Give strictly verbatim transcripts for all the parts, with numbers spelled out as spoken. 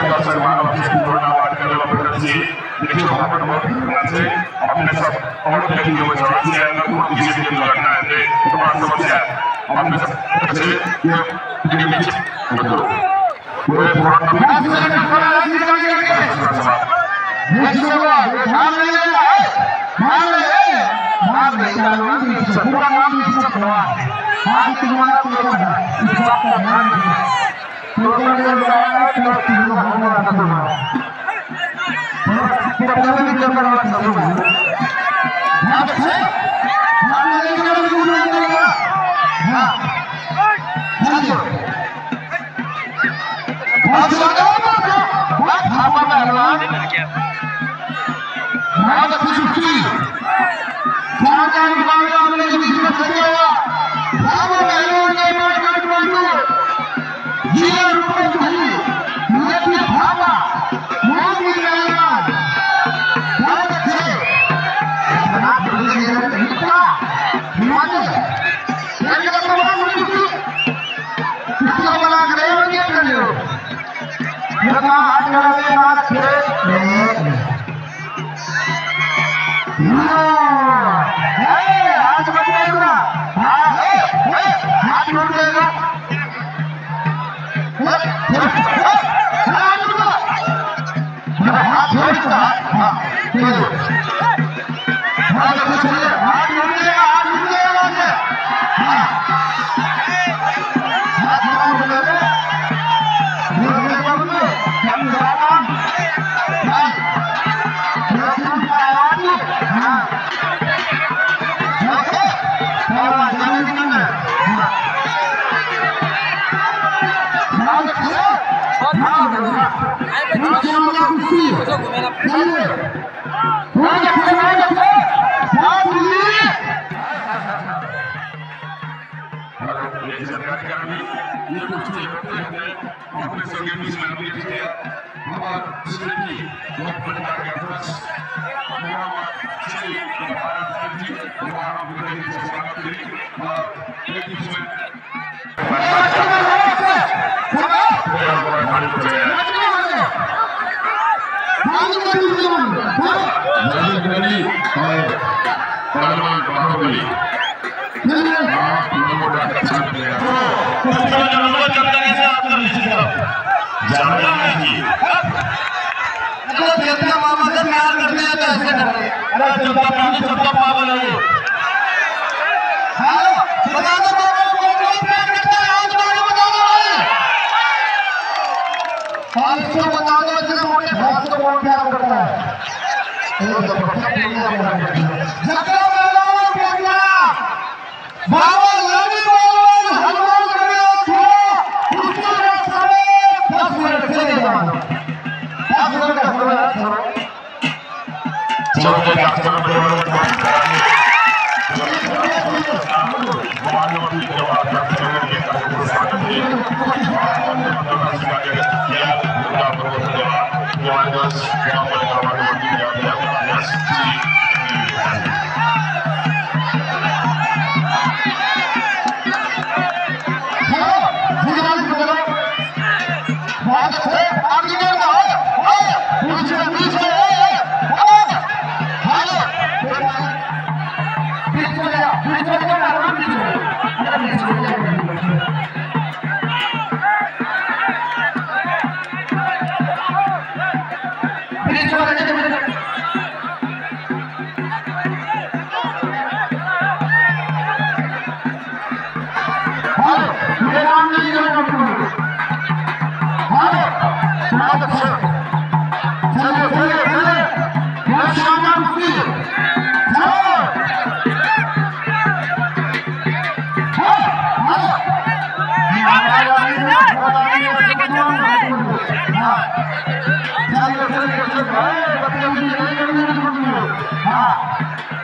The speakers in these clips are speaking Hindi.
दर्शक मानव की धन्यवाद करने वाले से देखिए बहुत बहुत से अपने सब और देखिए जो समस्या है ना वो किसी के लड़ना है तो बात समस्या अपने सब से ये नीचे बताओ पूरे पूरा पूरा नाम आज तुम्हारा पूरा इस बात का ध्यान रखना तो ये बताया कि आप तीनों भागने वाला तुम्हारा पूरा पूरा भी कर रहा है सब हां से हां लेके चलो पूरा करेगा हां चलो बहुत स्वागत बहुत खामा पहलवान बहुत अच्छी छुट्टी चार चार मुकाबले हमने बीच में खेला हुआ खामा पहलवान ने मार काट मारो जिला रुपए भाई ये भी खामा बहुत ही पहलवान बहुत अच्छे आप बोले ये हिस्सा हिमाचल ये क्या प्रभाव मुझे इसका बना कर रहे हो क्या कर रहे हो ये कहां हाथ लगावे ना खेले हाथ मत लेना हाथ मत लेना हाथ छोड़ता हां चलो हाथ कुछ नहीं हाथ मत लेगा हाथ मत लेगा हां हाथ मत लेगा ये बाबू हम जाना हां मामा से प्यार करते हैं तो ऐसे करते हैं अरे चलता पानी चलता पागल है ये हेलो बता दो मामा कौन कौन प्यार करता है आज बारे बता दो आज तो बता दो इतने मोटे भाई को कौन प्यार करता है एक दफा झगड़ा वाला प्यार बाबा लाली बोल हनुमान करे थे उसके सारे दस मिनट चले जाओ दस मिनट का समय चलो तो क्या चलो हाँ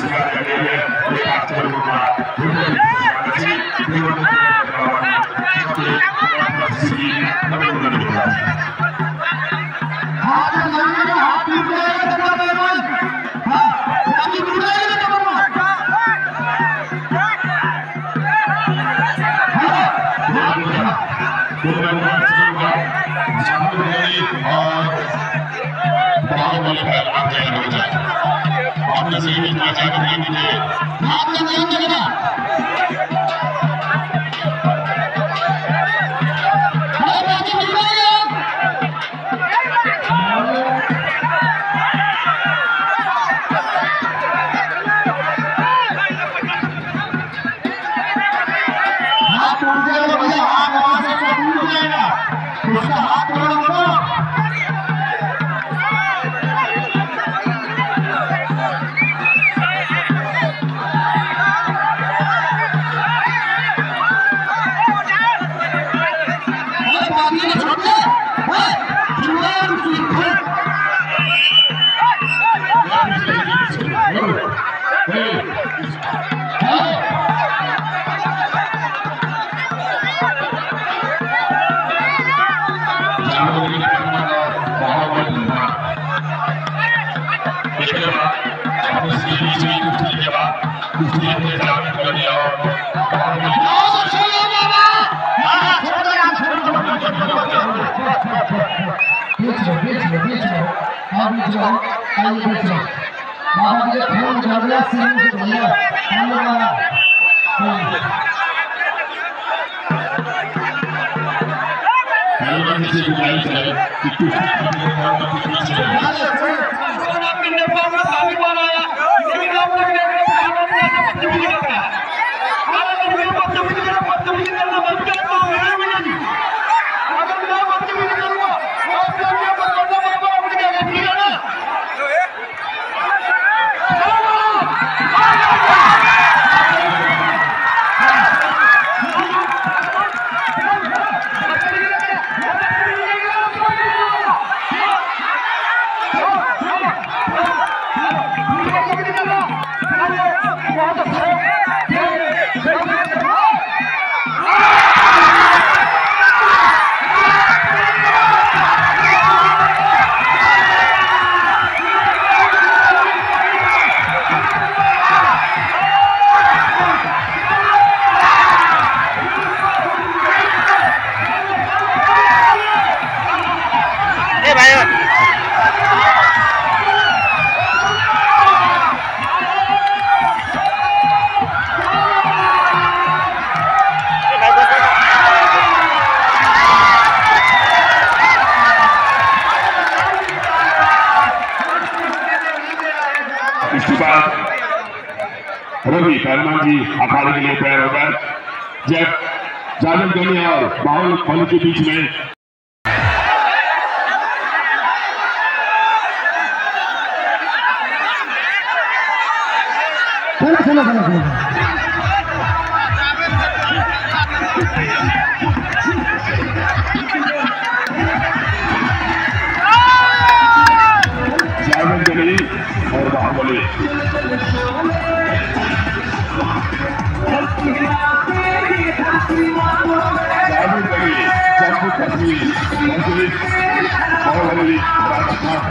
रवि पहलवान जी अखाड़े के लिए तैयार होकर जब जादव गली और बाहुल फल के बीच में चलो चलो चलो चलो जादव गली और बाहुबली जादव गली जम्मू कश्मीर मंत्री बाहुबली राजस्थान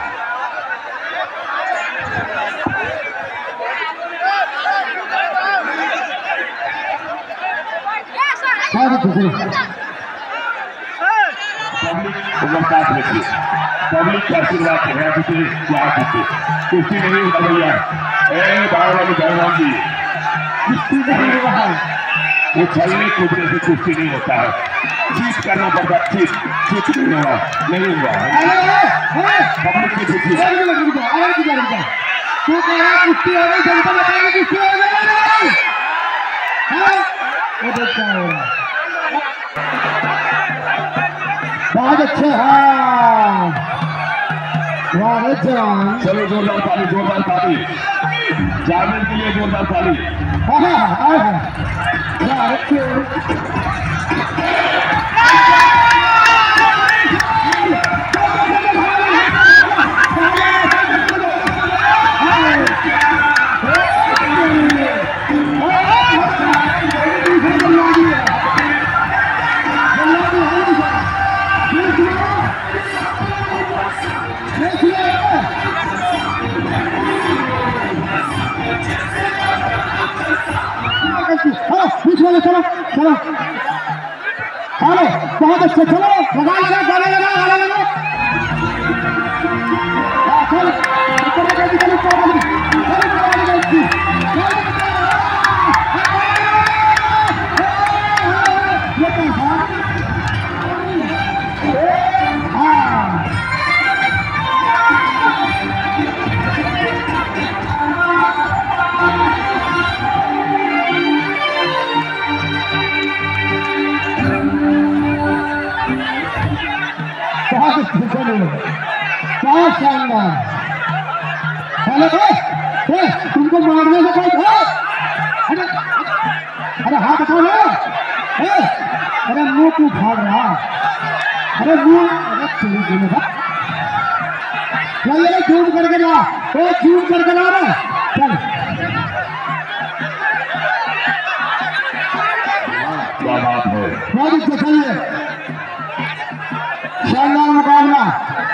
पब्लिक का आशीर्वाद है जिसे यहाँ जीते कुश्ती नहीं होता भैया ए बाहर वाले पहलवान जी कुश्ती नहीं हुआ वो चलने कूदने से कुश्ती नहीं होता है चीज करना पड़ता चीज चीज नहीं हुआ नहीं हुआ पब्लिक की कुश्ती तू कह रहा कुश्ती हो गई जनता बताएगी कुश्ती हो गई बहुत अच्छे हाँ चलो जोरदार ताली जोरदार ताली जावेद के लिए जोरदार ताली बच्चे चलो लगा लगा गाने लगा गाने लगा चल ऊपर लगा दी चल ऊपर लगा दी चल ऊपर लगा दी ये क्या था हां बहुत बहुत शानदार हेलो ए तुमको मारने से कोई अरे अरे हाथ उठा लो ए अरे मुंह क्यों फाड़ रहा अरे मुंह अरे तेरी गुने बा ये झूठ करके ला ओ झूठ करके ला रे चल क्या बात है बहुत अच्छा चलिए शानदार मुकाबला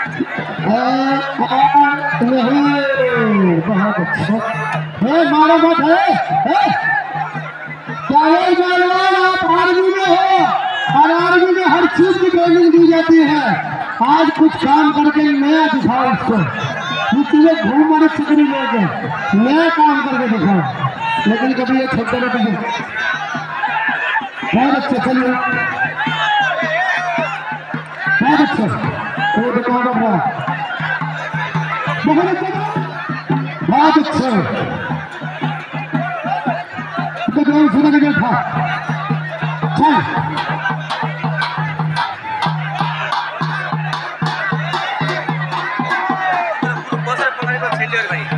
बहुत अच्छा है मारो मत है क्या आप आर्मी में हो और आर्मी में हर चीज की ट्रेनिंग दी जाती है आज कुछ काम करके नया दिखाओ उसको तुम्हें घूम मारे चिकनी लोग नया काम करके दिखाओ लेकिन कभी ये छोटे रहते बहुत अच्छे चलिए बहुत अच्छे वो दुकान अपना बहुत अच्छे बहुत अच्छे तो जो सुना के था चल बहुत सारे पकड़े को खेल लिया भाई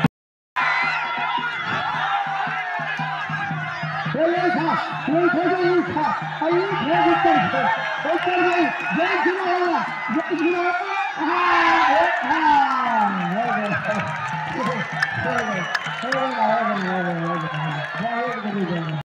ये था ये था ये था अरे ये उत्तर है उत्तर में जय जिला जय जिला हां हां हो गया हो गया हो गया हो गया हो गया